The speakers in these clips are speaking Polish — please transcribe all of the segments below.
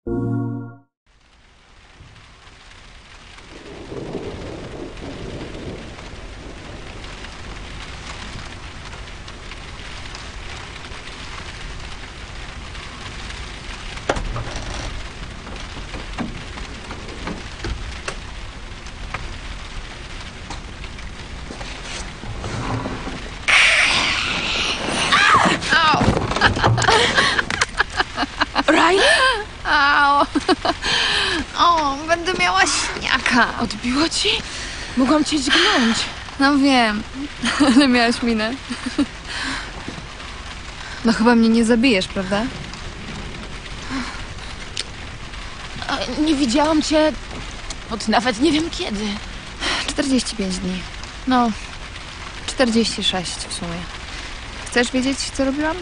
Riley? Au! O, będę miała śniaka. Odbiło ci? Mogłam cię dźgnąć. No wiem, ale miałaś minę. No chyba mnie nie zabijesz, prawda? Nie widziałam cię od nawet nie wiem kiedy. 45 dni. No, 46 w sumie. Chcesz wiedzieć, co robiłam?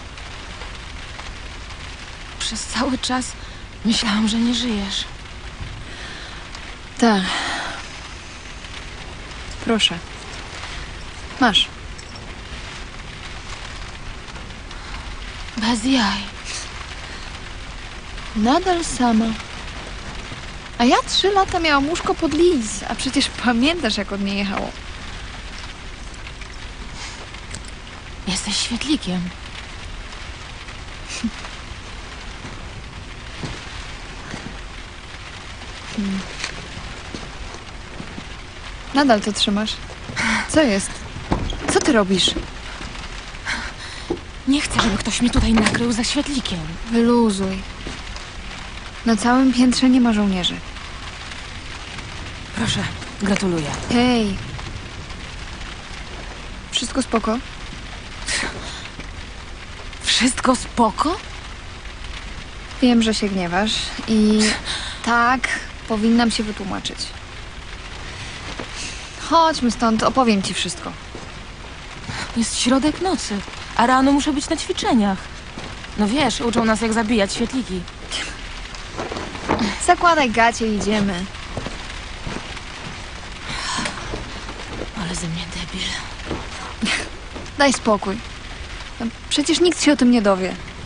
Przez cały czas myślałam, że nie żyjesz. Tak. Proszę. Masz. Bez jaj. Nadal sama. A ja 3 lata miałam łóżko pod lis, a przecież pamiętasz, jak od niej jechało. Jesteś świetlikiem. Nadal to trzymasz. Co jest? Co ty robisz? Nie chcę, żeby ktoś mnie tutaj nakrył za świetlikiem. Wyluzuj. Na całym piętrze nie ma żołnierzy. Proszę, gratuluję. Hej. Wszystko spoko? Wszystko spoko? Wiem, że się gniewasz i tak, powinnam się wytłumaczyć. Chodźmy stąd, opowiem ci wszystko. Jest środek nocy, a rano muszę być na ćwiczeniach. No wiesz, uczą nas, jak zabijać świetliki. Zakładaj gacie i idziemy. Ale ze mnie debil. Daj spokój. No, przecież nikt się o tym nie dowie.